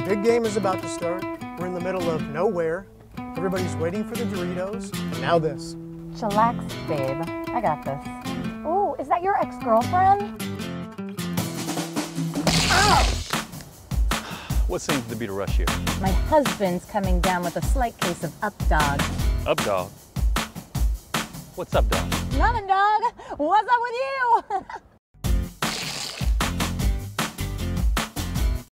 The big game is about to start. We're in the middle of nowhere. Everybody's waiting for the Doritos, and now this. Chillax, babe. I got this. Oh, is that your ex-girlfriend? What seems to be the rush here? My husband's coming down with a slight case of up dog. Up, dog? What's up, dog? Nothing, dog. What's up with you?